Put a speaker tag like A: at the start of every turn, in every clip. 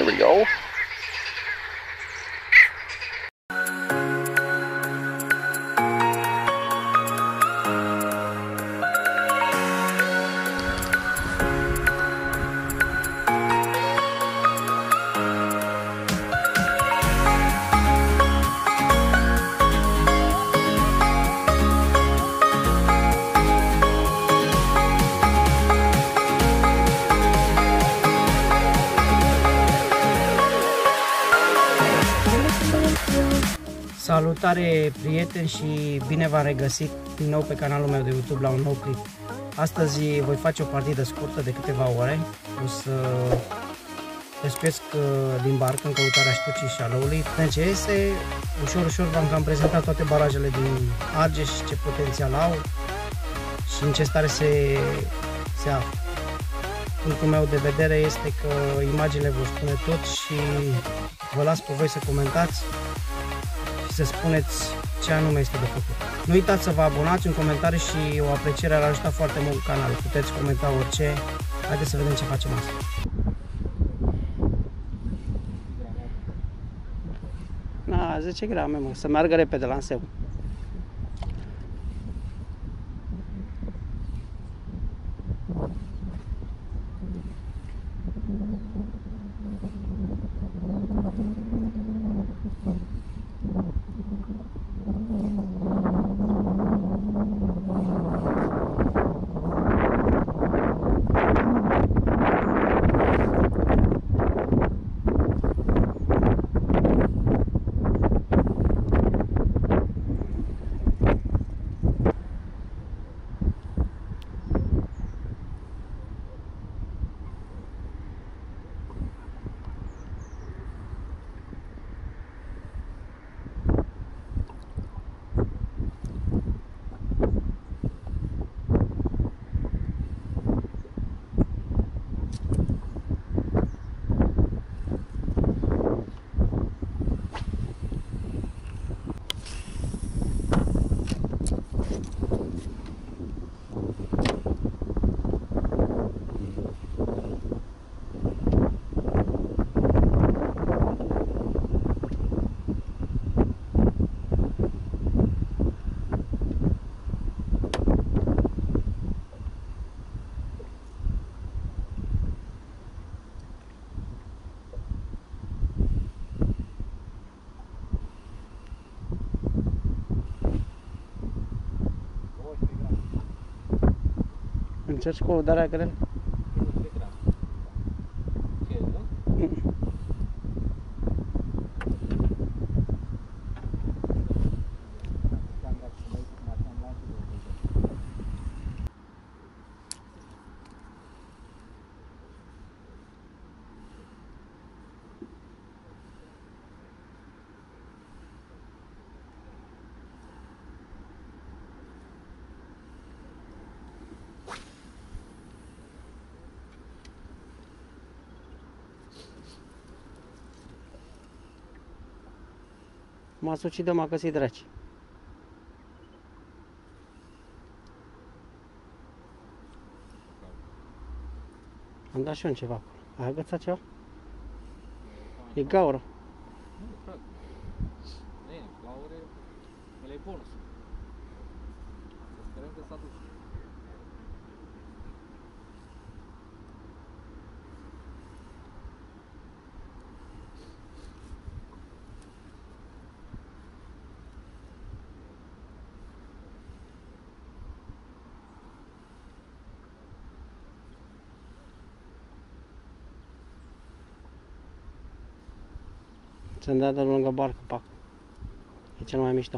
A: There we go.
B: Salutare prieteni și bine v-am regăsit din nou pe canalul meu de YouTube la un nou clip. Astăzi voi face o partidă scurtă de câteva ore. O să pescuiesc din barcă în căutarea ștucii și a lăului. TNCS, ușor v-am cam prezentat toate barajele din Argeș, ce potențial au și în ce stare se află. Punctul meu de vedere este că imaginile vor spune tot și vă las pe voi să comentați și să spuneți ce anume este de făcut. Nu uitați să vă abonați, un comentariu și o apreciere ar ajuta foarte mult canalul. Puteți comenta orice. Haideți să vedem ce facem astăzi. Na, 10 grame, mă, să meargă repede la înseu. Încerci cu o darea grele? M-a sucit de m-a găsit draci. Am dat și eu ceva acolo. Ai agățat ceva? E gaură.
C: Nu, frate. Nu e, gaură, ăla e bonus. Să sperăm că s-a dus.
B: Ți-am dat de lângă barcă, pac. E cel mai mișto.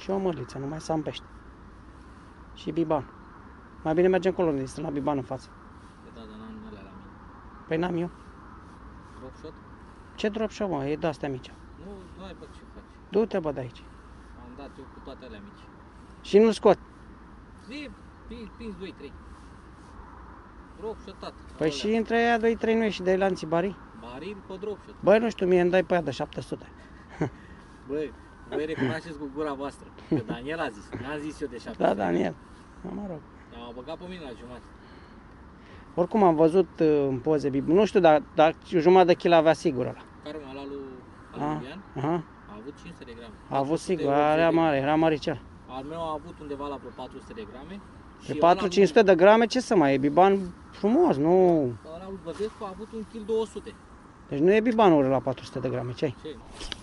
B: Și o mărliță, numai să am pește. Și biban. Mai bine mergem acolo unde este la biban în față.
C: Da, dar n-am alea la mine.
B: Păi n-am eu.
C: Drop shot?
B: Ce drop shot, mă? E de-astea mici.
C: Nu ai bă, ce faci?
B: Du-te, bă, de aici.
C: Am dat eu cu toate alea mici.
B: Și nu-l scot.
C: Zi, pins 2-3. Drop shot-at.
B: Păi și între aia 2-3 nu e și de lanții barii?
C: Barii pe drop shot.
B: Băi, nu știu, mie îmi dai pe aia de 700.
C: Băi, voi recunoașteți cu gura voastră. Că Daniel a zis, n-am zis eu de 700.
B: Da, Daniel. Mă rog.
C: M-a băgat pe mine la jumătate.
B: Oricum am văzut în poze, nu știu, dar jumătate de kil avea sigur ăla.
C: Care mă, ăla lui Iulian?
B: Aha.
C: A avut 500 de grame.
B: A avut sigur, era mare, era maricel.
C: Al meu a avut undeva la vreo 400 de grame.
B: Pe 4-500 de grame ce să mai e? Biban frumos, nu...
C: Ăla lui Bădescu a avut 1 kg 200.
B: Deci nu e bibanul la 400 de grame, ce-ai?
C: Ce?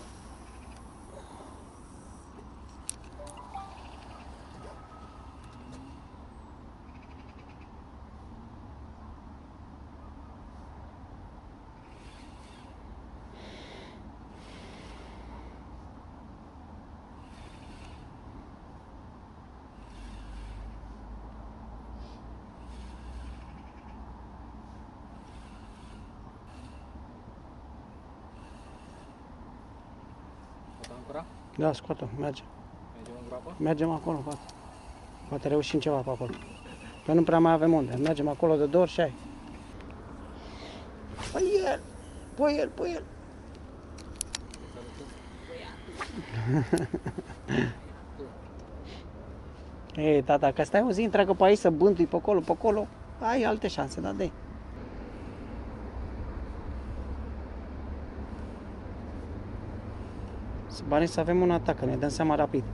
B: Da, scoată, mergem.
C: Mergem în groapă?
B: Mergem acolo, poate. Poate reușim ceva pe acolo. Că nu prea mai avem unde. Mergem acolo de 2 ori și ai. Păi el! Păi el, păi el! Ei, tata, că stai o zi întreagă pe aici să bântui pe acolo, ai alte șanse, da, de. Banii să avem un atac, că ne dăm seama rapid.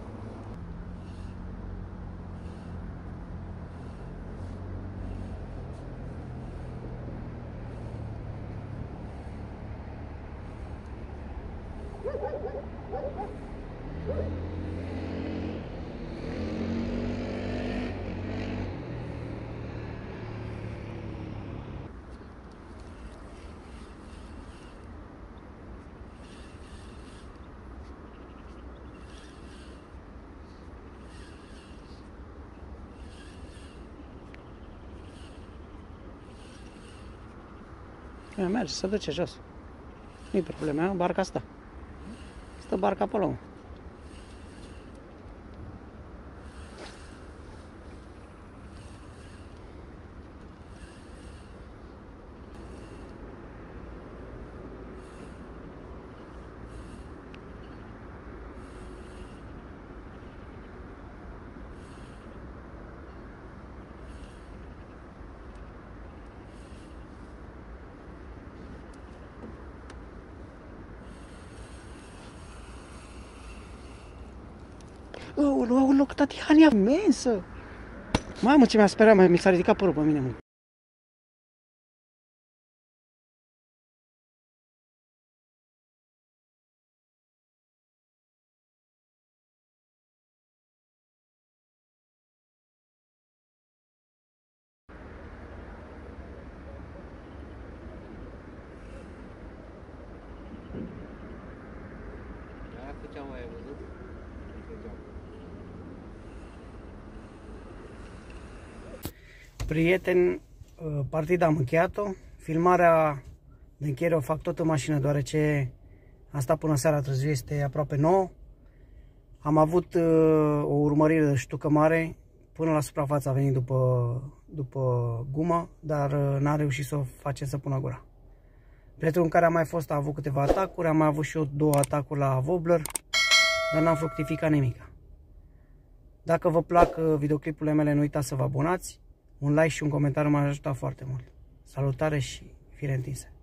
B: Merge, se duce jos. Nu-i probleme, barca asta. Stă barca pe loc. Aoleu, Tatiana e imensă! Mamă, ce mi-a speriat, mi s-a ridicat părul pe mine, mă.
C: Aia făceau aia, ai văzut?
B: Prieteni, partida am încheiat-o. Filmarea de încheiere o fac tot în mașină, deoarece am stat până seara târziu, este aproape 9. Am avut o urmărire de ștucă mare, până la suprafață a venit după gumă, dar n-a reușit să o facem să pună gura. Prietenul care a mai fost a avut câteva atacuri, am mai avut și eu 2 atacuri la wobbler, dar n-am fructificat nimic. Dacă vă plac videoclipurile mele, nu uitați să vă abonați. Un like și un comentariu m-ar ajuta foarte mult. Salutare și fire întinse!